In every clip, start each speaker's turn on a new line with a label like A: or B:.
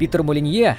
A: Питер Молинье,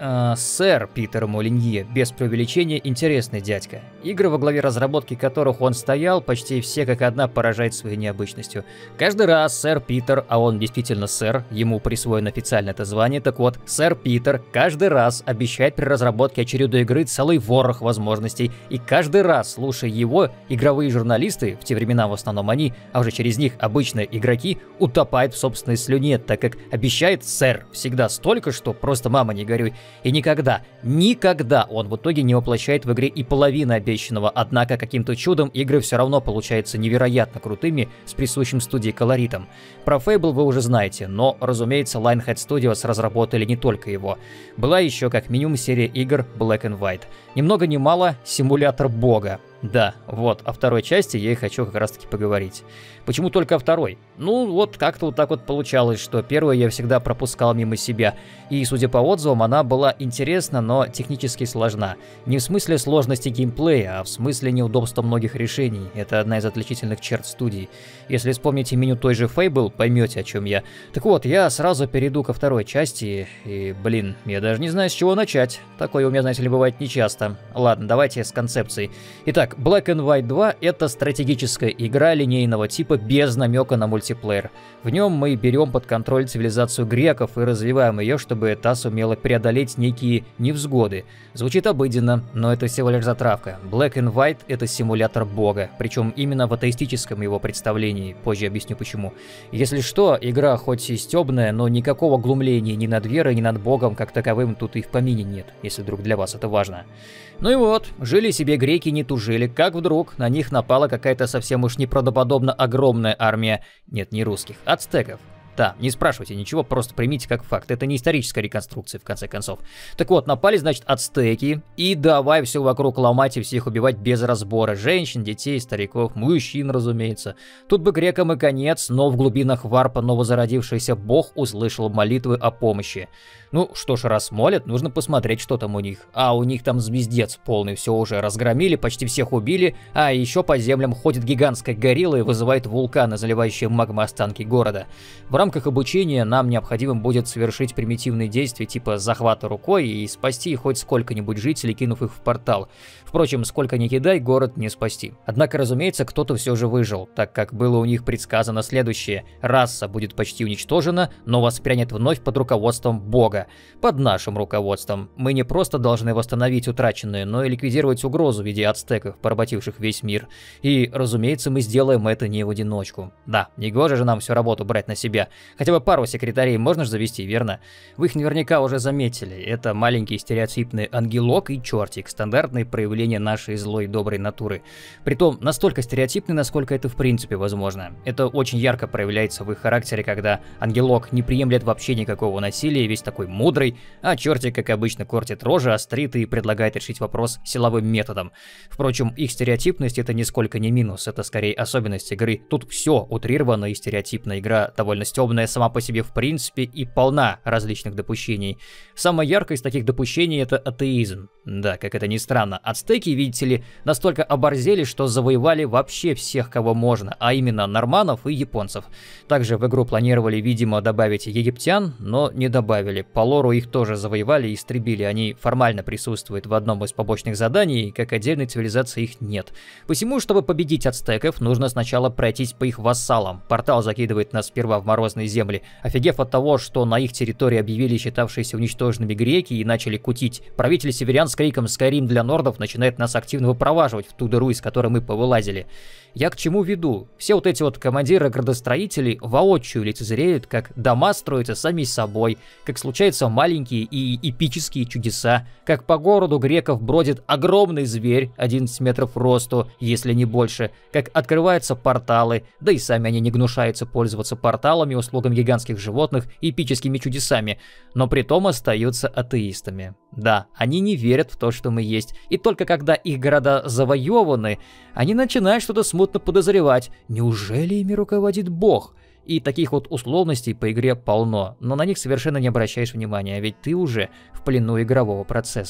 A: сэр Питер Молинье, без преувеличения, интересный дядька. Игры, во главе разработки которых он стоял, почти все как одна поражают своей необычностью. Каждый раз сэр Питер, а он действительно сэр, ему присвоено официально это звание, так вот, сэр Питер каждый раз обещает при разработке очередной игры целый ворох возможностей, и каждый раз, слушая его, игровые журналисты, в те времена в основном они, а уже через них обычные игроки, утопают в собственной слюне, так как обещает сэр всегда столько, что просто мама не горюй. И никогда он в итоге не воплощает в игре и половины обещанного, однако каким-то чудом игры все равно получаются невероятно крутыми с присущим студии колоритом. Про Fable вы уже знаете, но, разумеется, Lionhead Studios разработали не только его. Была еще как минимум серия игр Black and White. Ни много ни мало симулятор бога. Да, вот, о второй части я и хочу как раз таки поговорить. Почему только о второй? Ну, вот как-то вот так вот получалось, что первую я всегда пропускал мимо себя. И, судя по отзывам, она была интересна, но технически сложна. Не в смысле сложности геймплея, а в смысле неудобства многих решений. Это одна из отличительных черт студии. Если вспомните меню той же Fable, поймете, о чем я. Так вот, я сразу перейду ко второй части, и, блин, я даже не знаю, с чего начать. Такое у меня, знаете ли, бывает нечасто. Ладно, давайте с концепцией. Итак, Black and White 2 — это стратегическая игра линейного типа без намека на мультиплеер. В нем мы берем под контроль цивилизацию греков и развиваем ее, чтобы та сумела преодолеть некие невзгоды. Звучит обыденно, но это всего лишь затравка. Black and White — это симулятор бога, причем именно в атеистическом его представлении, позже объясню почему. Если что, игра хоть и стебная, но никакого глумления ни над верой, ни над богом как таковым тут и в помине нет, если вдруг для вас это важно. Ну и вот, жили себе греки, не тужили, как вдруг на них напала какая-то совсем уж неправдоподобно огромная армия, нет, не русских, ацтеков. Да, не спрашивайте ничего, просто примите как факт. Это не историческая реконструкция, в конце концов. Так вот, напали, значит, ацтеки, и давай все вокруг ломать и всех убивать без разбора. Женщин, детей, стариков, мужчин, разумеется. Тут бы грекам и конец, но в глубинах варпа новозародившийся бог услышал молитвы о помощи. Ну, что ж, раз молят, нужно посмотреть, что там у них. А у них там звездец полный, все уже разгромили, почти всех убили, а еще по землям ходит гигантская горилла и вызывает вулканы, заливающие магмой останки города. В рамках обучения нам необходимо будет совершить примитивные действия типа захвата рукой и спасти хоть сколько-нибудь жителей, кинув их в портал. Впрочем, сколько ни кидай, город не спасти. Однако, разумеется, кто-то все же выжил, так как было у них предсказано следующее. Раса будет почти уничтожена, но воспрянет вновь под руководством бога. Под нашим руководством. Мы не просто должны восстановить утраченное, но и ликвидировать угрозу в виде ацтеков, поработивших весь мир. И, разумеется, мы сделаем это не в одиночку. Да, негоже же нам всю работу брать на себя. Хотя бы пару секретарей можно же завести, верно? Вы их наверняка уже заметили. Это маленький стереотипный ангелок и чертик, стандартные проявления нашей злой и доброй натуры. Притом настолько стереотипный, насколько это в принципе возможно. Это очень ярко проявляется в их характере, когда ангелок не приемлет вообще никакого насилия, весь такой мудрый, а чертик, как обычно, кортит рожи, острит и предлагает решить вопрос силовым методом. Впрочем, их стереотипность — это нисколько не минус, это скорее особенность игры. Тут все утрировано и стереотипно, игра довольно стебная сама по себе в принципе и полна различных допущений. Самое яркое из таких допущений — это атеизм. Да, как это ни странно, ацтеки, видите ли, настолько оборзели, что завоевали вообще всех, кого можно, а именно норманнов и японцев. Также в игру планировали, видимо, добавить египтян, но не добавили. По лору их тоже завоевали и истребили, они формально присутствуют в одном из побочных заданий, как отдельной цивилизации их нет. Посему, чтобы победить ацтеков, нужно сначала пройтись по их вассалам. Портал закидывает нас сперва в морозные земли, офигев от того, что на их территории объявили считавшиеся уничтоженными греки и начали кутить. Правитель северян с криком «Скайрим для нордов» начинает нас активно выпроваживать в ту дыру, из которой мы повылазили. Я к чему веду? Все вот эти вот командиры-градостроителей воочию лицезреют, как дома строятся сами собой, как случаются маленькие и эпические чудеса, как по городу греков бродит огромный зверь, 11 метров росту, если не больше, как открываются порталы, да и сами они не гнушаются пользоваться порталами, услугами гигантских животных и эпическими чудесами, но при том остаются атеистами. Да, они не верят в то, что мы есть, и только когда их города завоеваны, они начинают что-то смутно подозревать. Неужели ими руководит Бог? И таких вот условностей по игре полно, но на них совершенно не обращаешь внимания, ведь ты уже в плену игрового процесса.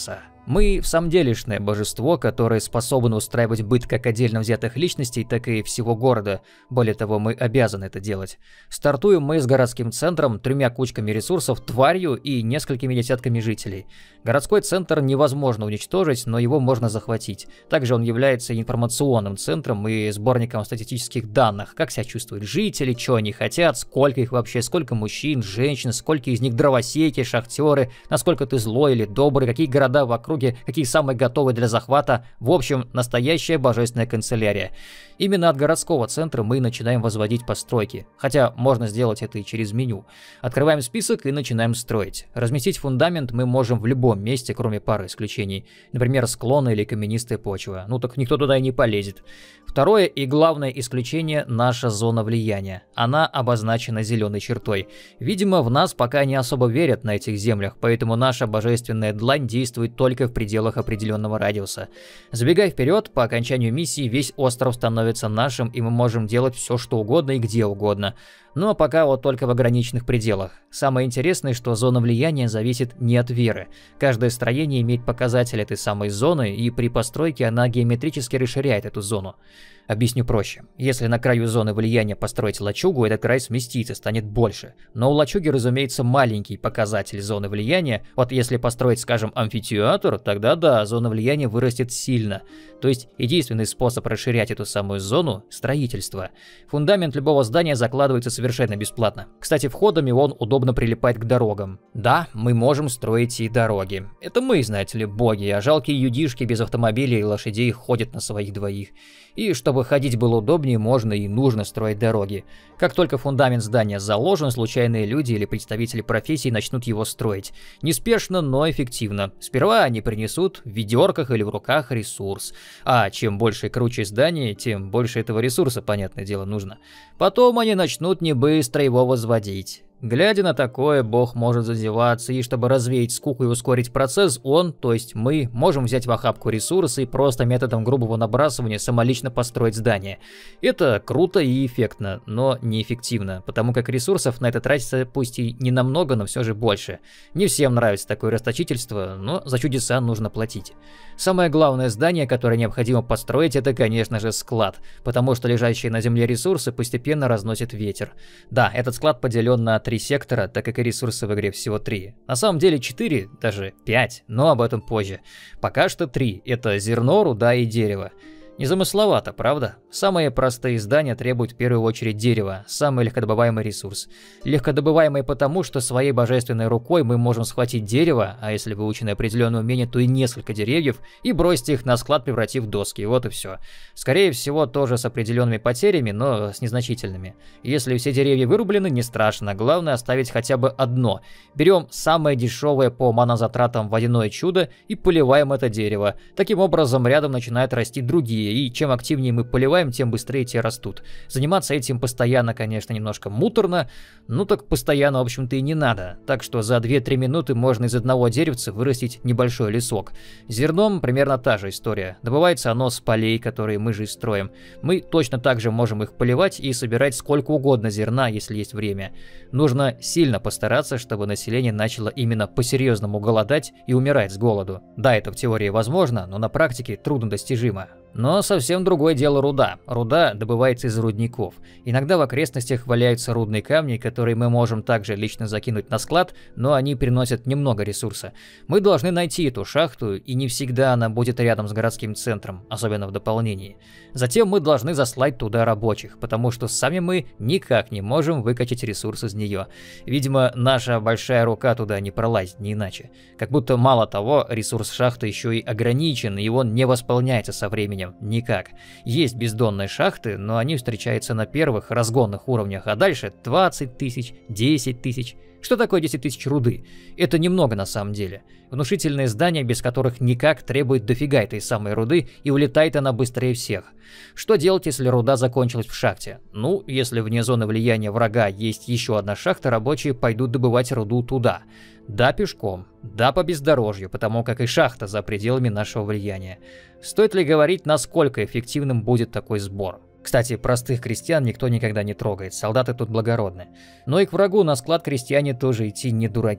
A: Мы в самом делешное божество, которое способно устраивать быт как отдельно взятых личностей, так и всего города. Более того, мы обязаны это делать. Стартуем мы с городским центром, 3 кучками ресурсов, тварью и несколькими десятками жителей. Городской центр невозможно уничтожить, но его можно захватить. Также он является информационным центром и сборником статистических данных, как себя чувствуют жители, что они хотят, сколько их вообще, сколько мужчин, женщин, сколько из них дровосеки, шахтеры, насколько ты злой или добрый, какие города в округе, какие самые готовые для захвата. В общем, настоящая божественная канцелярия. Именно от городского центра мы начинаем возводить постройки, хотя можно сделать это и через меню. Открываем список и начинаем строить. Разместить фундамент мы можем в любом месте, кроме пары исключений. Например, склоны или каменистая почва. Ну так никто туда и не полезет. Второе и главное исключение – наша зона влияния. Она обозначена зеленой чертой. Видимо, в нас пока не особо верят на этих землях, поэтому наша божественная длань действует только в пределах определенного радиуса. Забегая вперед, по окончанию миссии весь остров становится нашим, и мы можем делать все, что угодно и где угодно. Но пока вот только в ограниченных пределах. Самое интересное, что зона влияния зависит не от веры. Каждое строение имеет показатель этой самой зоны, и при постройке она геометрически расширяет эту зону. Объясню проще. Если на краю зоны влияния построить лачугу, этот край сместится, станет больше. Но у лачуги, разумеется, маленький показатель зоны влияния. Вот если построить, скажем, амфитеатр, тогда да, зона влияния вырастет сильно. То есть единственный способ расширять эту самую зону – строительство. Фундамент любого здания закладывается совершенно бесплатно. Кстати, входами он удобно прилипает к дорогам. Да, мы можем строить и дороги. Это мы, знаете ли, боги, а жалкие юдишки без автомобилей и лошадей ходят на своих двоих. И чтобы ходить было удобнее, можно и нужно строить дороги. Как только фундамент здания заложен, случайные люди или представители профессий начнут его строить. Неспешно, но эффективно. Сперва они принесут в ведерках или в руках ресурс. А чем больше и круче здание, тем больше этого ресурса, понятное дело, нужно. Потом они начнут не быстро его возводить. Глядя на такое, бог может зазеваться, и чтобы развеять скуку и ускорить процесс, он, то есть мы, можем взять в охапку ресурсы и просто методом грубого набрасывания самолично построить здание. Это круто и эффектно, но неэффективно, потому как ресурсов на это тратится пусть и не намного, но все же больше. Не всем нравится такое расточительство, но за чудеса нужно платить. Самое главное здание, которое необходимо построить, это, конечно же, склад, потому что лежащие на земле ресурсы постепенно разносит ветер. Да, этот склад поделен на 3 сектора, так как и ресурсы в игре всего 3. На самом деле 4, даже 5, но об этом позже. Пока что 3 – это зерно, руда и дерево. Незамысловато, правда? Самые простые здания требуют в первую очередь дерева, самый легкодобываемый ресурс. Легкодобываемый потому, что своей божественной рукой мы можем схватить дерево, а если выучены определенное умение, то и несколько деревьев, и бросить их на склад, превратив в доски, вот и все. Скорее всего, тоже с определенными потерями, но с незначительными. Если все деревья вырублены, не страшно, главное оставить хотя бы одно. Берем самое дешевое по манозатратам водяное чудо и поливаем это дерево. Таким образом, рядом начинают расти другие. И чем активнее мы поливаем, тем быстрее те растут. Заниматься этим постоянно, конечно, немножко муторно, ну так постоянно, в общем-то, и не надо. Так что за 2-3 минуты можно из одного деревца вырастить небольшой лесок. С зерном примерно та же история. Добывается оно с полей, которые мы же и строим. Мы точно так же можем их поливать и собирать сколько угодно зерна, если есть время. Нужно сильно постараться, чтобы население начало именно по-серьезному голодать и умирать с голоду. Да, это в теории возможно, но на практике трудно достижимо. Но совсем другое дело руда. Руда добывается из рудников. Иногда в окрестностях валяются рудные камни, которые мы можем также лично закинуть на склад, но они приносят немного ресурса. Мы должны найти эту шахту, и не всегда она будет рядом с городским центром, особенно в дополнении. Затем мы должны заслать туда рабочих, потому что сами мы никак не можем выкачать ресурс из нее. Видимо, наша большая рука туда не пролазит, не иначе. Как будто мало того, ресурс шахты еще и ограничен, и он не восполняется со временем. Никак. Есть бездонные шахты, но они встречаются на первых разгонных уровнях, а дальше 20 тысяч, 10 тысяч. Что такое 10 тысяч руды? Это немного на самом деле. Внушительные здания, без которых никак, требует дофига этой самой руды, и улетает она быстрее всех. Что делать, если руда закончилась в шахте? Ну, если вне зоны влияния врага есть еще одна шахта, рабочие пойдут добывать руду туда. Да, пешком, да, по бездорожью, потому как и шахта за пределами нашего влияния. Стоит ли говорить, насколько эффективным будет такой сбор? Кстати, простых крестьян никто никогда не трогает, солдаты тут благородны. Но и к врагу на склад крестьяне тоже идти не дураки. В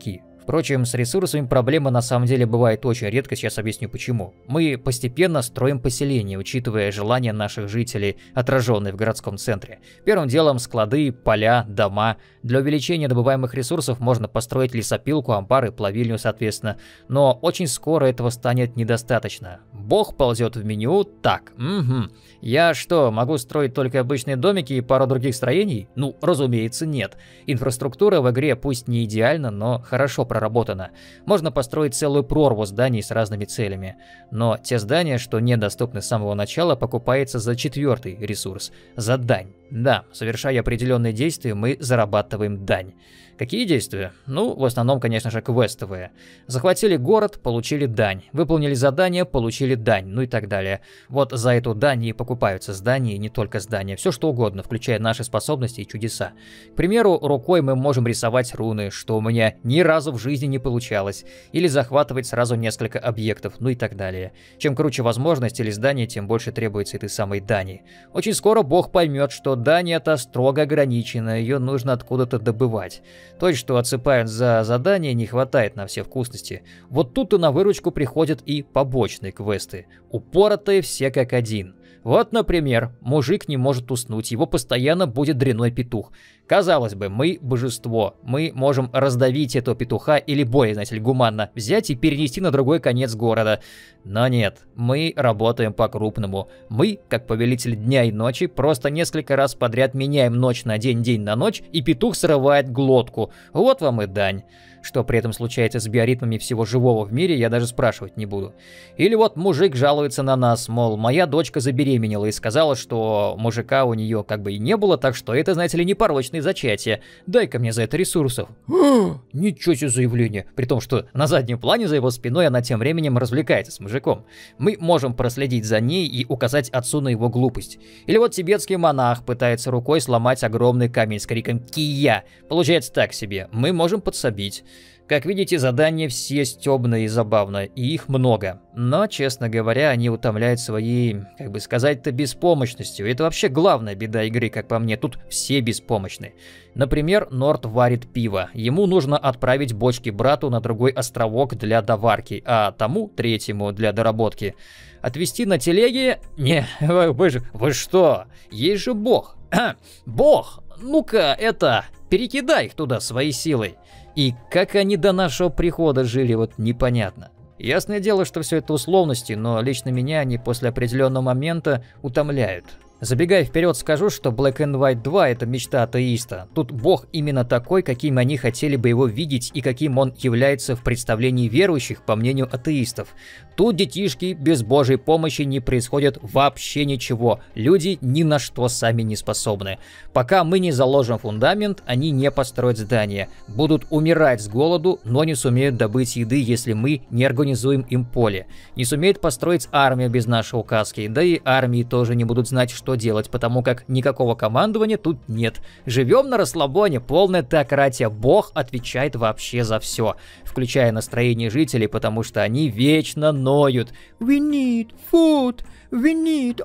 A: Впрочем, с ресурсами проблема на самом деле бывает очень редко, сейчас объясню почему. Мы постепенно строим поселения, учитывая желания наших жителей, отраженные в городском центре. Первым делом склады, поля, дома. Для увеличения добываемых ресурсов можно построить лесопилку, амбары, плавильню, соответственно. Но очень скоро этого станет недостаточно. Бог ползет в меню так. Я что, могу строить только обычные домики и пару других строений? Ну, разумеется, нет. Инфраструктура в игре пусть не идеальна, но хорошо проработана. Можно построить целую прорву зданий с разными целями. Но те здания, что недоступны с самого начала, покупается за 4-й ресурс – за дань. Да, совершая определенные действия, мы зарабатываем дань. Какие действия? Ну, в основном, конечно же, квестовые. Захватили город, получили дань. Выполнили задание, получили дань, ну и так далее. Вот за эту дань и покупаются здания, и не только здания. Все что угодно, включая наши способности и чудеса. К примеру, рукой мы можем рисовать руны, что у меня ни разу в жизни не получалось. Или захватывать сразу несколько объектов, ну и так далее. Чем круче возможность или здание, тем больше требуется этой самой дани. Очень скоро Бог поймет, что дань это строго ограничена, ее нужно откуда-то добывать. То, что отсыпают за задание, не хватает на все вкусности. Вот тут и на выручку приходят и побочные квесты. Упоротые все как один. Вот, например, мужик не может уснуть, его постоянно будет дряной петух. Казалось бы, мы божество, мы можем раздавить этого петуха или более, знаете ли, гуманно взять и перенести на другой конец города. Но нет, мы работаем по-крупному. Мы, как повелитель дня и ночи, просто несколько раз подряд меняем ночь на день, день на ночь, и петух срывает глотку. Вот вам и дань. Что при этом случается с биоритмами всего живого в мире, я даже спрашивать не буду. Или вот мужик жалуется на нас, мол, моя дочка забеременела и сказала, что мужика у нее как бы и не было, так что это, знаете ли, непорочное зачатие. Дай-ка мне за это ресурсов. Ничего себе заявление. При том, что на заднем плане за его спиной она тем временем развлекается с мужиком. Мы можем проследить за ней и указать отцу на его глупость. Или вот тибетский монах пытается рукой сломать огромный камень с криком «Кия». Получается так себе. Мы можем подсобить. Как видите, задания все стёбные и забавно, и их много. Но, честно говоря, они утомляют своей, как бы сказать-то, беспомощностью. Это вообще главная беда игры, как по мне, тут все беспомощны. Например, Норд варит пиво. Ему нужно отправить бочки брату на другой островок для доварки, а тому, третьему, для доработки. Отвезти на телеге? Не, вы что? Есть же Бог. Бог! Ну-ка, перекидай их туда своей силой. И как они до нашего прихода жили, вот непонятно. Ясное дело, что все это условности, но лично меня они после определенного момента утомляют. Забегая вперед, скажу, что Black and White 2 – это мечта атеиста. Тут Бог именно такой, каким они хотели бы его видеть и каким он является в представлении верующих, по мнению атеистов. Тут, детишки, без Божьей помощи не происходит вообще ничего. Люди ни на что сами не способны. Пока мы не заложим фундамент, они не построят здания. Будут умирать с голоду, но не сумеют добыть еды, если мы не организуем им поле. Не сумеют построить армию без нашей указки, да и армии тоже не будут знать, что делать, потому как никакого командования тут нет. Живем на расслабоне, полная теократия. Бог отвечает вообще за все, включая настроение жителей, потому что они вечно ноют. We need food, we need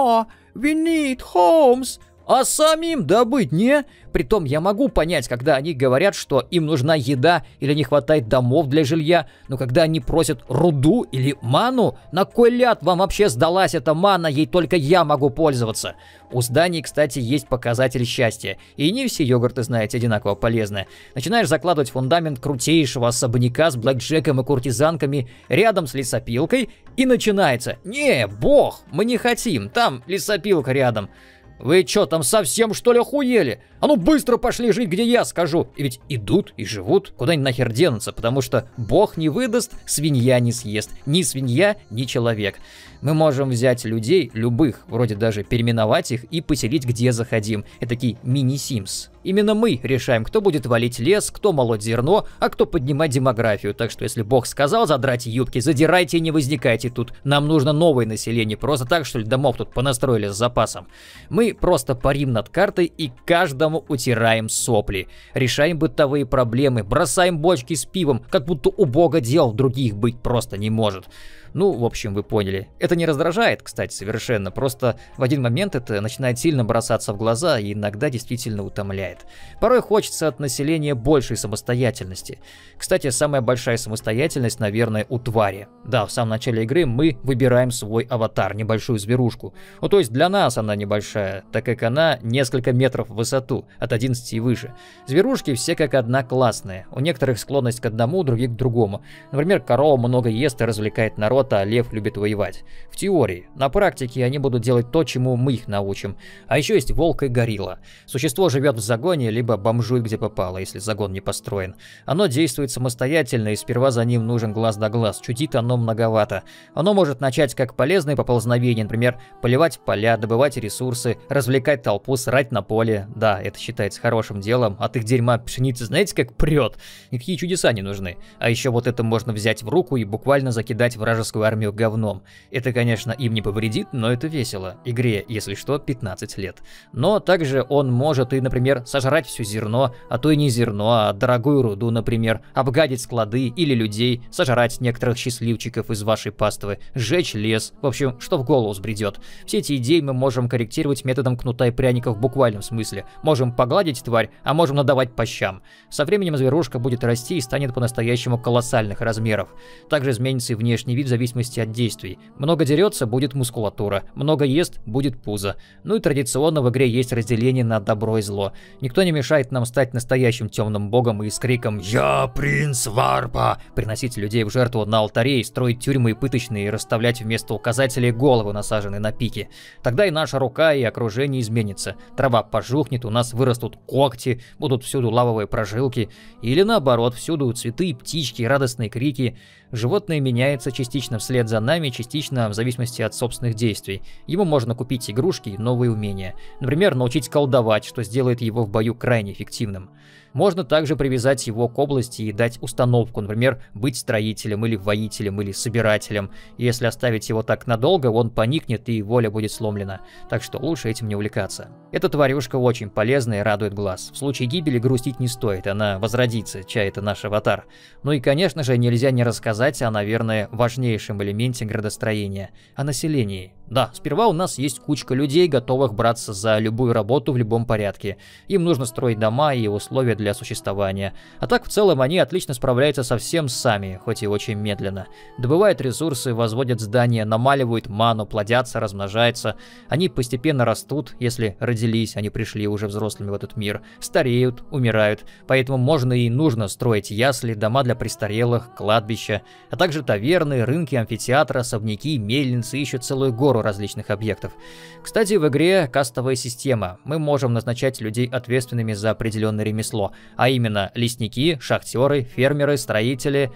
A: we need homes. А самим добыть не? Притом я могу понять, когда они говорят, что им нужна еда или не хватает домов для жилья, но когда они просят руду или ману, на кой ляд вам вообще сдалась эта мана, ей только я могу пользоваться? У зданий, кстати, есть показатель счастья, и не все йогурты, знаете, одинаково полезны. Начинаешь закладывать фундамент крутейшего особняка с блэкджеком и куртизанками рядом с лесопилкой, и начинается: «Не, Бог, мы не хотим, там лесопилка рядом». Вы чё, там совсем что ли охуели? А ну быстро пошли жить, где я скажу. И ведь идут и живут, куда они нахер денутся, потому что Бог не выдаст, свинья не съест. Ни свинья, ни человек. Мы можем взять людей, любых, вроде даже переименовать их и поселить где захотим. Этакий мини-симс. Именно мы решаем, кто будет валить лес, кто молоть зерно, а кто поднимать демографию. Так что если Бог сказал задрать юбки, задирайте и не возникайте тут. Нам нужно новое население. Просто так, что ли, домов тут понастроили с запасом. Мы просто парим над картой и каждому утираем сопли. Решаем бытовые проблемы, бросаем бочки с пивом, как будто у Бога дел других быть просто не может. Ну, в общем, вы поняли. Это не раздражает, кстати, совершенно. Просто в один момент это начинает сильно бросаться в глаза и иногда действительно утомляет. хватает. Порой хочется от населения большей самостоятельности. Кстати, самая большая самостоятельность, наверное, у твари. Да, в самом начале игры мы выбираем свой аватар, небольшую зверушку. Ну, то есть для нас она небольшая, так как она несколько метров в высоту, от 11 и выше. Зверушки все как одна классные. У некоторых склонность к одному, у других к другому. Например, корова много ест и развлекает народ, а лев любит воевать. В теории. На практике они будут делать то, чему мы их научим. А еще есть волк и горилла. Существо живет в загоне, либо бомжует где попало, если загон не построен. Оно действует самостоятельно, и сперва за ним нужен глаз да глаз. Чудит оно многовато. Оно может начать как полезные поползновения, например, поливать поля, добывать ресурсы, развлекать толпу, срать на поле. Да, это считается хорошим делом. От их дерьма пшеницы знаете как прет? Никакие чудеса не нужны. А еще вот это можно взять в руку и буквально закидать вражескую армию говном. Это, конечно, им не повредит, но это весело. Игре, если что, 15 лет. Но также он может и, например, сожрать все зерно, а то и не зерно, а дорогую руду, например, обгадить склады или людей, сожрать некоторых счастливчиков из вашей паствы, сжечь лес, в общем, что в голову взбредет. Все эти идеи мы можем корректировать методом кнута и пряника в буквальном смысле. Можем погладить тварь, а можем надавать по щам. Со временем зверушка будет расти и станет по-настоящему колоссальных размеров. Также изменится и внешний вид в зависимости от действий. Много дерется — будет мускулатура, много ест — будет пузо. Ну и традиционно в игре есть разделение на добро и зло. Никто не мешает нам стать настоящим темным богом и с криком «Я принц Варпа!» приносить людей в жертву на алтаре и строить тюрьмы и пыточные, и расставлять вместо указателей головы, насаженные на пики. Тогда и наша рука, и окружение изменится. Трава пожухнет, у нас вырастут когти, будут всюду лавовые прожилки. Или наоборот, всюду цветы, птички, радостные крики. Животное меняется частично вслед за нами, частично в зависимости от собственных действий. Ему можно купить игрушки и новые умения. Например, научить колдовать, что сделает его в бою крайне эффективным. Можно также привязать его к области и дать установку, например, быть строителем или воителем или собирателем. Если оставить его так надолго, он поникнет и воля будет сломлена. Так что лучше этим не увлекаться. Эта тварюшка очень полезная и радует глаз. В случае гибели грустить не стоит, она возродится, чай это наш аватар. Ну и, конечно же, нельзя не рассказать о, наверное, важнейшем элементе градостроения – о населении. Да, сперва у нас есть кучка людей, готовых браться за любую работу в любом порядке. Им нужно строить дома и условия для существования. А так в целом они отлично справляются со всем сами, хоть и очень медленно. Добывают ресурсы, возводят здания, намаливают ману, плодятся, размножаются. Они постепенно растут, если родились, они пришли уже взрослыми в этот мир. Стареют, умирают. Поэтому можно и нужно строить ясли, дома для престарелых, кладбища, а также таверны, рынки, амфитеатры, особняки, мельницы и еще целую гору различных объектов. Кстати, в игре кастовая система. Мы можем назначать людей ответственными за определенное ремесло, а именно лесники, шахтеры, фермеры, строители,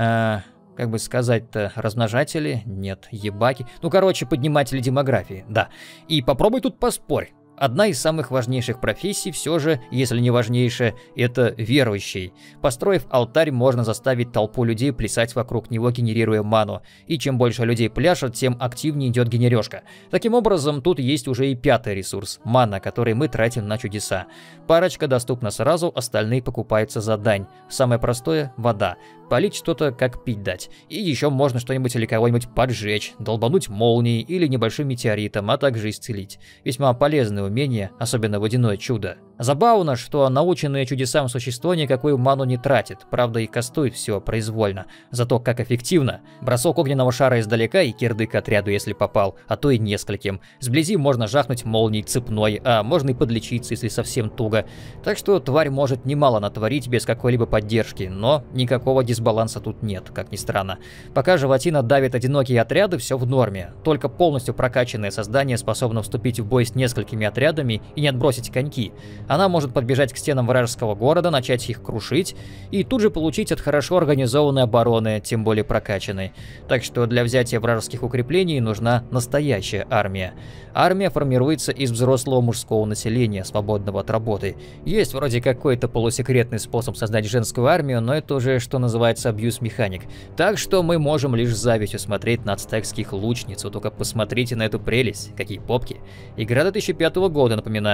A: как бы сказать-то, размножатели, нет, ебаки, ну короче, подниматели демографии, да. И попробуй тут поспорь. Одна из самых важнейших профессий все же, если не важнейшая, это верующий. Построив алтарь, можно заставить толпу людей плясать вокруг него, генерируя ману. И чем больше людей пляшет, тем активнее идет генережка. Таким образом, тут есть уже и пятый ресурс – мана, который мы тратим на чудеса. Парочка доступна сразу, остальные покупаются за дань. Самое простое – вода. Полить что-то, как пить дать. И еще можно что-нибудь или кого-нибудь поджечь, долбануть молнией или небольшим метеоритом, а также исцелить. Весьма полезное умение, особенно водяное чудо. Забавно, что наученные чудесам существо никакую ману не тратит, правда и кастует все произвольно. Зато как эффективно. Бросок огненного шара издалека и кирдык отряду, если попал, а то и нескольким. Сблизи можно жахнуть молнией цепной, а можно и подлечиться, если совсем туго. Так что тварь может немало натворить без какой-либо поддержки, но никакого дисбаланса тут нет, как ни странно. Пока животина давит одинокие отряды, все в норме. Только полностью прокачанное создание способно вступить в бой с несколькими отрядами и не отбросить коньки. Она может подбежать к стенам вражеского города, начать их крушить и тут же получить от хорошо организованной обороны, тем более прокачанной. Так что для взятия вражеских укреплений нужна настоящая армия. Армия формируется из взрослого мужского населения, свободного от работы. Есть вроде какой-то полусекретный способ создать женскую армию, но это уже, что называется, абьюз-механик. Так что мы можем лишь с завистью смотреть на ацтекских лучниц. Вы только посмотрите на эту прелесть, какие попки. Игра 2005 года, напоминаю.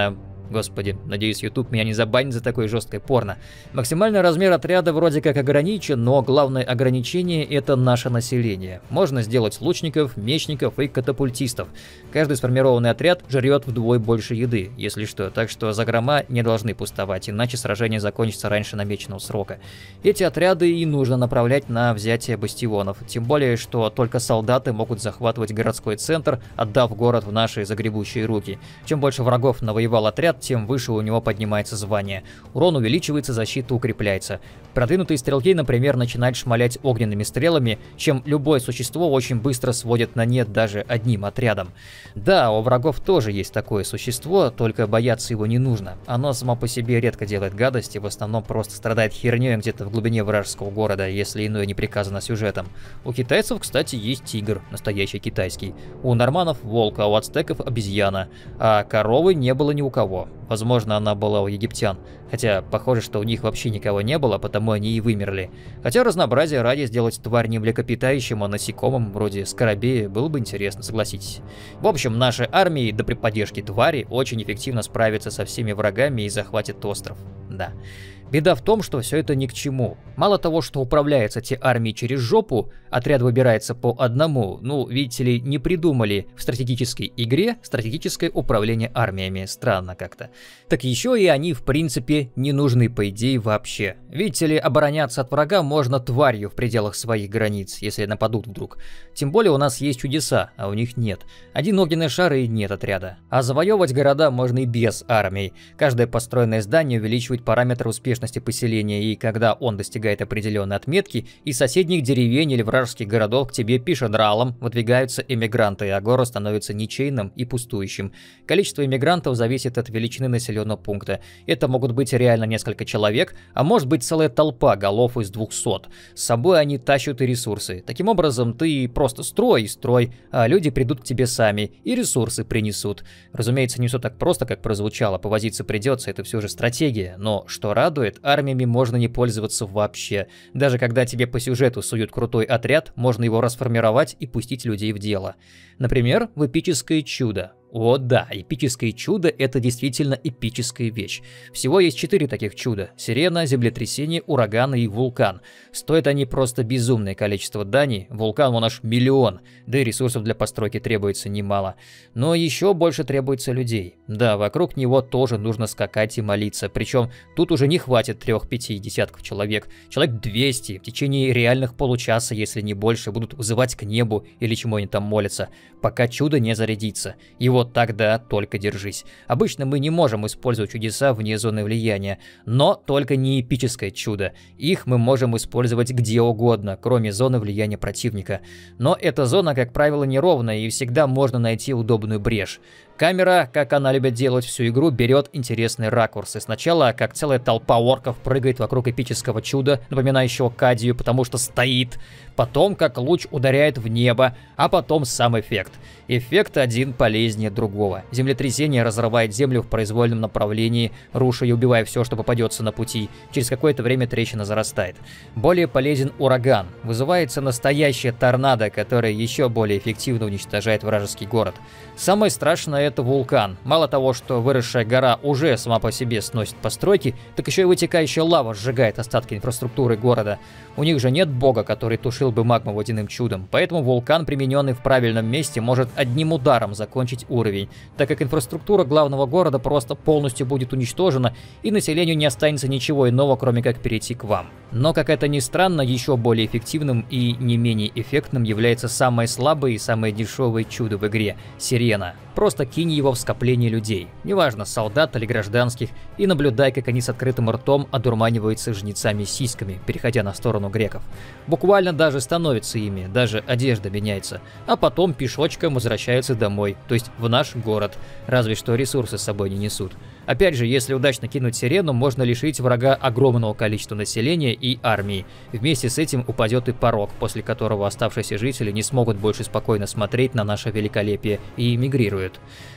A: Господи, надеюсь, YouTube меня не забанит за такое жесткое порно. Максимальный размер отряда вроде как ограничен, но главное ограничение — это наше население. Можно сделать лучников, мечников и катапультистов. Каждый сформированный отряд жрет вдвое больше еды, если что, так что закрома не должны пустовать, иначе сражение закончится раньше намеченного срока. Эти отряды и нужно направлять на взятие бастионов, тем более, что только солдаты могут захватывать городской центр, отдав город в наши загребущие руки. Чем больше врагов навоевал отряд, тем выше у него поднимается звание. Урон увеличивается, защита укрепляется. Продвинутые стрелки, например, начинают шмалять огненными стрелами, чем любое существо очень быстро сводит на нет даже одним отрядом. Да, у врагов тоже есть такое существо, только бояться его не нужно. Оно само по себе редко делает гадости, в основном просто страдает херней где-то в глубине вражеского города, если иное не приказано сюжетом. У китайцев, кстати, есть тигр, настоящий китайский. У норманов волк, а у ацтеков обезьяна. А коровы не было ни у кого. Возможно, она была у египтян. Хотя, похоже, что у них вообще никого не было, потому они и вымерли. Хотя разнообразие ради сделать тварь не млекопитающим, а насекомым, вроде скоробея, было бы интересно, согласитесь. В общем, наши армии, да при поддержке твари, очень эффективно справятся со всеми врагами и захватят остров. Да. Беда в том, что все это ни к чему. Мало того, что управляются те армии через жопу, отряд выбирается по одному. Ну, видите ли, не придумали в стратегической игре стратегическое управление армиями. Странно как-то. Так еще и они, в принципе, не нужны по идее вообще. Видите ли, обороняться от врага можно тварью в пределах своих границ, если нападут вдруг. Тем более у нас есть чудеса, а у них нет. Один огненный шар и нет отряда. А завоевывать города можно и без армий. Каждое построенное здание увеличивает параметры успешности поселения, и когда он достигает определенной отметки, из соседних деревень или вражеских городов к тебе пешедралом выдвигаются эмигранты, а город становится ничейным и пустующим. Количество эмигрантов зависит от величины населенного пункта. Это могут быть реально несколько человек, а может быть целая толпа голов из 200. С собой они тащат и ресурсы. Таким образом, ты просто строй и строй, а люди придут к тебе сами и ресурсы принесут. Разумеется, не все так просто, как прозвучало, повозиться придется, это все же стратегия, но что радует, армиями можно не пользоваться вообще. Даже когда тебе по сюжету суют крутой отряд, можно его расформировать и пустить людей в дело. Например, в эпическое чудо. О да, эпическое чудо — это действительно эпическая вещь. Всего есть 4 таких чуда: сирена, землетрясение, ураган и вулкан. Стоят они просто безумное количество дани, вулкан он аж 1 миллион, да и ресурсов для постройки требуется немало. Но еще больше требуется людей. Да, вокруг него тоже нужно скакать и молиться, причем тут уже не хватит 3-5 десятков человек. Человек 200 в течение реальных получаса, если не больше, будут вызывать к небу или чему они там молятся, пока чудо не зарядится. И вот тогда только держись. Обычно мы не можем использовать чудеса вне зоны влияния, но только не эпическое чудо. Их мы можем использовать где угодно, кроме зоны влияния противника. Но эта зона, как правило, неровная, и всегда можно найти удобную брешь. Камера, как она любит делать всю игру, берет интересные ракурсы. Сначала, как целая толпа орков прыгает вокруг эпического чуда, напоминающего Кадию, потому что стоит. Потом, как луч ударяет в небо, а потом сам эффект. Эффект один полезнее другого. Землетрясение разрывает землю в произвольном направлении, руша и убивая все, что попадется на пути. Через какое-то время трещина зарастает. Более полезен ураган. Вызывается настоящая торнадо, которая еще более эффективно уничтожает вражеский город. Самое страшное — это вулкан. Мало того, что выросшая гора уже сама по себе сносит постройки, так еще и вытекающая лава сжигает остатки инфраструктуры города. У них же нет бога, который тушил бы магму водяным чудом, поэтому вулкан, примененный в правильном месте, может одним ударом закончить уровень, так как инфраструктура главного города просто полностью будет уничтожена, и населению не останется ничего иного, кроме как перейти к вам. Но, как это ни странно, еще более эффективным и не менее эффектным является самое слабое и самое дешевое чудо в игре — сирена. Просто кинь его в скопление людей, неважно, солдат или гражданских, и наблюдай, как они с открытым ртом одурманиваются жнецами-сиськами, переходя на сторону греков. Буквально даже становятся ими, даже одежда меняется, а потом пешочком возвращаются домой, то есть в наш город, разве что ресурсы с собой не несут. Опять же, если удачно кинуть сирену, можно лишить врага огромного количества населения и армии. Вместе с этим упадет и порог, после которого оставшиеся жители не смогут больше спокойно смотреть на наше великолепие и эмигрируют.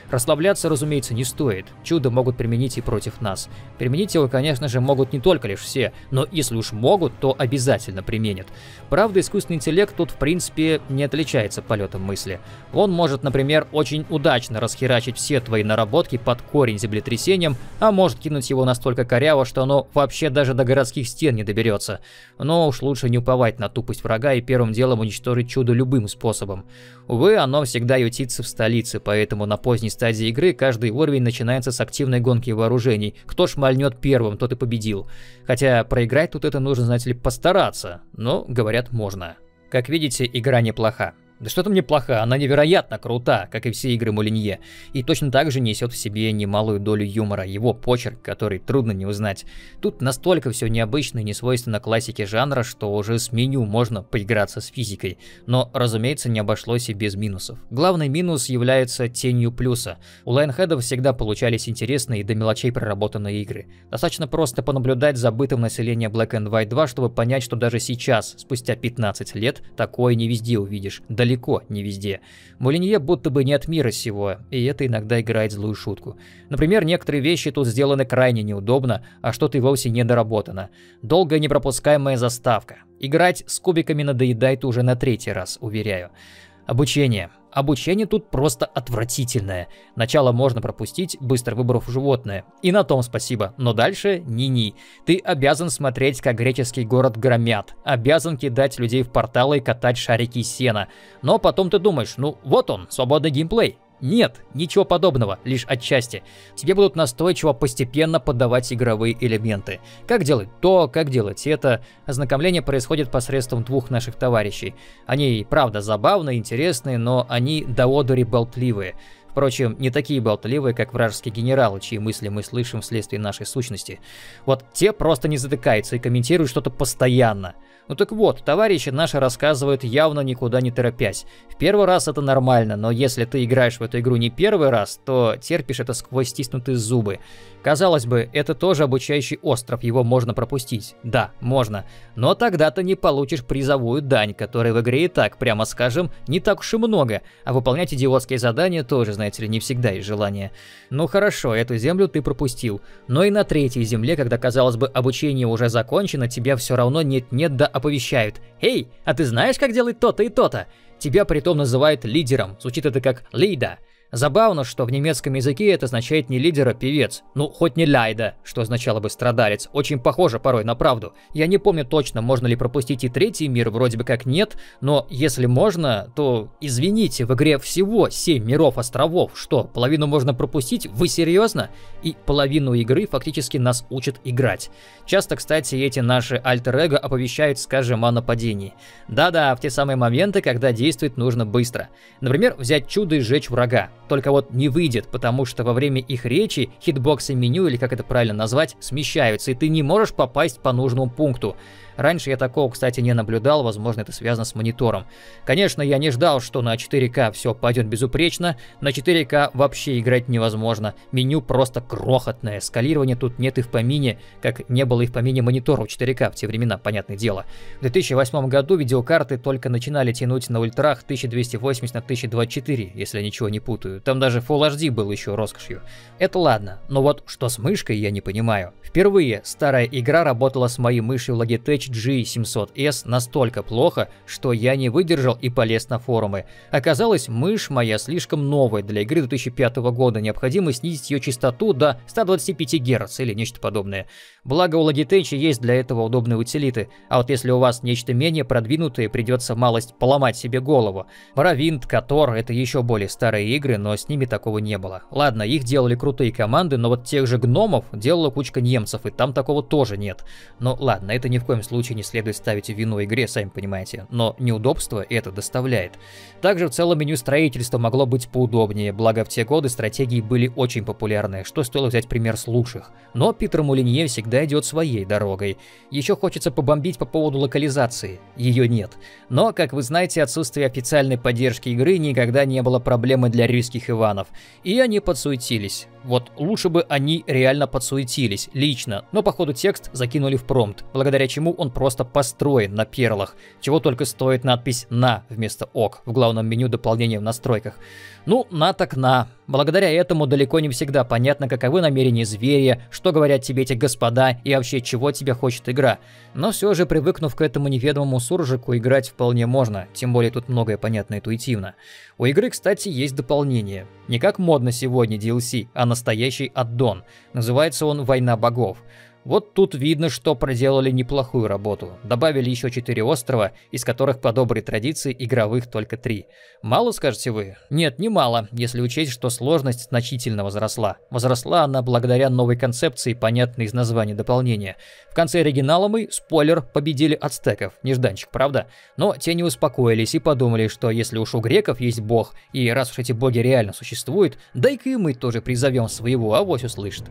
A: Расслабляться, разумеется, не стоит. Чудо могут применить и против нас. Применить его, конечно же, могут не только лишь все, но если уж могут, то обязательно применят. Правда, искусственный интеллект тут, в принципе, не отличается полетом мысли. Он может, например, очень удачно расхерачить все твои наработки под корень землетрясением, а может кинуть его настолько коряво, что оно вообще даже до городских стен не доберется. Но уж лучше не уповать на тупость врага и первым делом уничтожить чудо любым способом. Увы, оно всегда ютится в столице, поэтому на поздней стадии игры каждый уровень начинается с активной гонки вооружений. Кто шмальнет первым, тот и победил. Хотя проиграть тут это нужно, знаете ли, постараться, но, говорят, можно. Как видите, игра неплоха. Да что там неплоха, она невероятно крута, как и все игры Молинье, и точно так же несет в себе немалую долю юмора, его почерк, который трудно не узнать. Тут настолько все необычно и не свойственно классике жанра, что уже с меню можно поиграться с физикой, но, разумеется, не обошлось и без минусов. Главный минус является тенью плюса. У Lionhead всегда получались интересные и до мелочей проработанные игры. Достаточно просто понаблюдать за бытом населения Black and White 2, чтобы понять, что даже сейчас, спустя 15 лет, такое не везде увидишь. Далеко не везде. Молинье будто бы не от мира сего, и это иногда играет злую шутку. Например, некоторые вещи тут сделаны крайне неудобно, а что-то и вовсе не доработано. Долгая непропускаемая заставка. Играть с кубиками надоедает уже на 3-й раз, уверяю. Обучение. Обучение тут просто отвратительное. Начало можно пропустить, быстро выбрав животное. И на том спасибо. Но дальше ни-ни. Ты обязан смотреть, как греческий город громят. Обязан кидать людей в порталы и катать шарики из сена. Но потом ты думаешь, ну вот он, свободный геймплей. Нет, ничего подобного, лишь отчасти. Тебе будут настойчиво постепенно подавать игровые элементы. Как делать то, как делать это. Ознакомление происходит посредством двух наших товарищей. Они, правда, забавные, интересные, но они до одури болтливые. Впрочем, не такие болтливые, как вражеские генералы, чьи мысли мы слышим вследствие нашей сущности. Вот те просто не затыкаются и комментируют что-то постоянно. Ну так вот, товарищи наши рассказывают явно никуда не торопясь. В первый раз это нормально, но если ты играешь в эту игру не первый раз, то терпишь это сквозь стиснутые зубы. Казалось бы, это тоже обучающий остров, его можно пропустить. Да, можно. Но тогда ты не получишь призовую дань, которой в игре и так, прямо скажем, не так уж и много. А выполнять идиотские задания тоже, знаете ли, не всегда есть желание. Ну хорошо, эту землю ты пропустил. Но и на 3-й земле, когда, казалось бы, обучение уже закончено, тебя все равно нет-нет да оповещают. «Эй, а ты знаешь, как делать то-то и то-то?» Тебя притом называют лидером, звучит это как «лида». Забавно, что в немецком языке это означает не лидер, а певец. Ну, хоть не ляйда, что означало бы страдалец. Очень похоже порой на правду. Я не помню точно, можно ли пропустить и 3-й мир, вроде бы как нет. Но если можно, то извините, в игре всего 7 миров островов. Что, половину можно пропустить? Вы серьезно? И половину игры фактически нас учат играть. Часто, кстати, эти наши альтер-эго оповещают, скажем, о нападении. Да-да, в те самые моменты, когда действовать нужно быстро. Например, взять чудо и сжечь врага. Только вот не выйдет, потому что во время их речи хитбоксы меню, или как это правильно назвать, смещаются, и ты не можешь попасть по нужному пункту. Раньше я такого, кстати, не наблюдал, возможно, это связано с монитором. Конечно, я не ждал, что на 4К все пойдет безупречно, на 4К вообще играть невозможно, меню просто крохотное, скалирования тут нет и в помине, как не было и в помине монитора у 4К в те времена, понятное дело. В 2008 году видеокарты только начинали тянуть на ультрах 1280 на 1024, если я ничего не путаю, там даже Full HD был еще роскошью. Это ладно, но вот что с мышкой, я не понимаю. Впервые старая игра работала с моей мышью Logitech G700S настолько плохо, что я не выдержал и полез на форумы. Оказалось, мышь моя слишком новая для игры 2005 года, необходимо снизить ее частоту до 125 Гц или нечто подобное. Благо у Logitech есть для этого удобные утилиты, а вот если у вас нечто менее продвинутое, придется малость поломать себе голову. Morrowind, Котор — это еще более старые игры, но с ними такого не было. Ладно, их делали крутые команды, но вот тех же гномов делала кучка немцев, и там такого тоже нет. Но ладно, это ни в коем случае не следует ставить в вину игре, сами понимаете, но неудобство это доставляет. Также в целом меню строительства могло быть поудобнее, благо в те годы стратегии были очень популярны, что стоило взять пример с лучших. Но Питер Молинье всегда идет своей дорогой. Еще хочется побомбить по поводу локализации, ее нет. Но, как вы знаете, отсутствие официальной поддержки игры никогда не было проблемой для русских Иванов, и они подсуетились. Вот лучше бы они реально подсуетились, лично, но походу текст закинули в промпт, благодаря чему он просто построен на перлах, чего только стоит надпись «на» вместо «ок» в главном меню дополнения в настройках. Ну, на так на. Благодаря этому далеко не всегда понятно, каковы намерения зверя, что говорят тебе эти господа и вообще чего тебя хочет игра. Но все же, привыкнув к этому неведомому суржику, играть вполне можно, тем более тут многое понятно интуитивно. У игры, кстати, есть дополнение. Не как модно сегодня DLC, а настоящий аддон. Называется он «Война богов». Вот тут видно, что проделали неплохую работу. Добавили еще 4 острова, из которых по доброй традиции игровых только 3. Мало, скажете вы? Нет, не мало, если учесть, что сложность значительно возросла. Возросла она благодаря новой концепции, понятной из названия дополнения. В конце оригинала мы, спойлер, победили ацтеков. Нежданчик, правда? Но те не успокоились и подумали, что если уж у греков есть бог, и раз уж эти боги реально существуют, дай-ка и мы тоже призовем своего, авось услышит.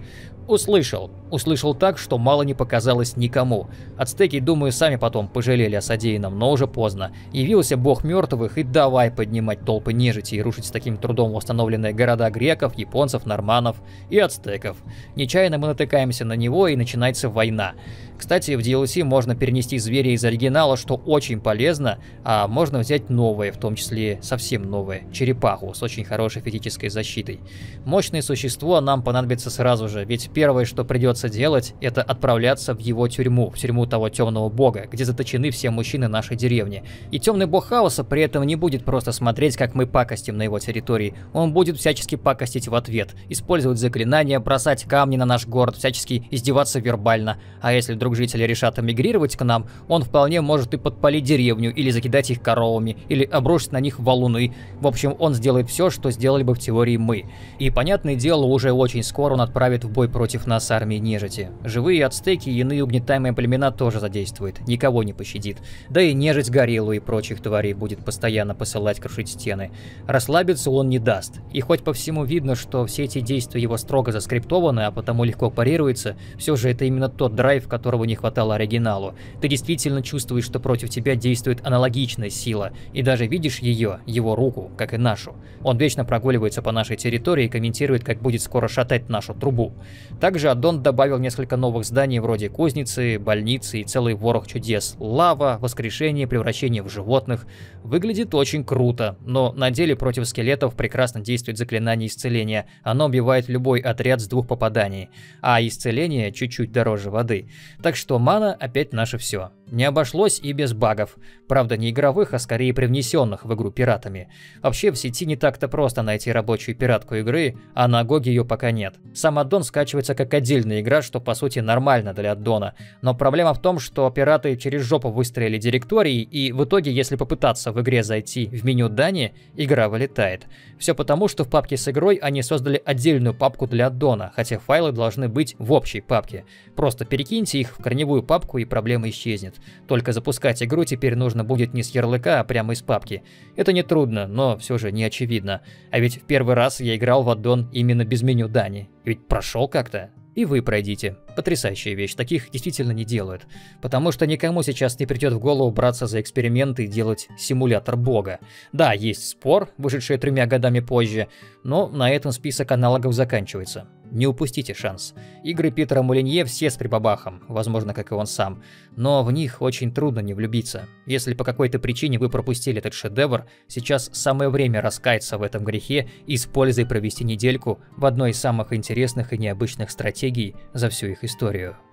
A: Услышал так, что мало не показалось никому. Ацтеки, думаю, сами потом пожалели о содеянном, но уже поздно. Явился бог мертвых и давай поднимать толпы нежити и рушить с таким трудом восстановленные города греков, японцев, норманов и ацтеков. Нечаянно мы натыкаемся на него, и начинается война. Кстати, в DLC можно перенести зверя из оригинала, что очень полезно, а можно взять новое, в том числе совсем новое, черепаху с очень хорошей физической защитой. Мощное существо нам понадобится сразу же, ведь первое, что придется делать, это отправляться в его тюрьму, в тюрьму того темного бога, где заточены все мужчины нашей деревни. И темный бог хаоса при этом не будет просто смотреть, как мы пакостим на его территории, он будет всячески пакостить в ответ, использовать заклинания, бросать камни на наш город, всячески издеваться вербально, а если вдруг жители решат эмигрировать к нам, он вполне может и подпалить деревню, или закидать их коровами, или обрушить на них валуны. В общем, он сделает все, что сделали бы в теории мы. И, понятное дело, уже очень скоро он отправит в бой против нас армии нежити. Живые ацтеки и иные угнетаемые племена тоже задействует, никого не пощадит. Да и нежить гориллу и прочих тварей будет постоянно посылать крушить стены. Расслабиться он не даст. И хоть по всему видно, что все эти действия его строго заскриптованы, а потому легко парируются, все же это именно тот драйв, которого не хватало оригиналу. Ты действительно чувствуешь, что против тебя действует аналогичная сила, и даже видишь ее, его руку, как и нашу. Он вечно прогуливается по нашей территории и комментирует, как будет скоро шатать нашу трубу. Также аддон добавил несколько новых зданий вроде кузницы, больницы и целый ворох чудес. Лава, воскрешение, превращение в животных. Выглядит очень круто, но на деле против скелетов прекрасно действует заклинание исцеления. Оно убивает любой отряд с 2 попаданий, а исцеление чуть-чуть дороже воды. Так что мана опять наше все. Не обошлось и без багов. Правда, не игровых, а скорее привнесенных в игру пиратами. Вообще, в сети не так-то просто найти рабочую пиратку игры, а на Гоге ее пока нет. Сам аддон скачивается как отдельная игра, что по сути нормально для аддона. Но проблема в том, что пираты через жопу выстроили директории, и в итоге, если попытаться в игре зайти в меню Дани, игра вылетает. Все потому, что в папке с игрой они создали отдельную папку для аддона, хотя файлы должны быть в общей папке. Просто перекиньте их в корневую папку, и проблема исчезнет. Только запускать игру теперь нужно будет не с ярлыка, а прямо из папки. Это не трудно, но все же не очевидно. А ведь в первый раз я играл в аддон именно без меню Дани. Ведь прошел как-то. И вы пройдите. Потрясающая вещь, таких действительно не делают. Потому что никому сейчас не придет в голову браться за эксперименты и делать симулятор бога. Да, есть спор, вышедший 3 годами позже, но на этом список аналогов заканчивается. Не упустите шанс. Игры Питера Молинье все с прибабахом, возможно, как и он сам, но в них очень трудно не влюбиться. Если по какой-то причине вы пропустили этот шедевр, сейчас самое время раскаяться в этом грехе и с пользой провести недельку в одной из самых интересных и необычных стратегий за всю их историю.